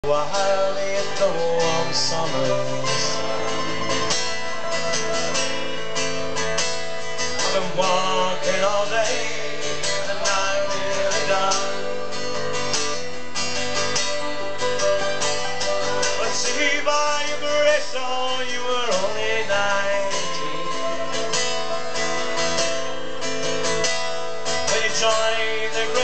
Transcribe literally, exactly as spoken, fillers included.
While it go on summers, I've been walking all day and I'm nearly done. But see by your grace, all you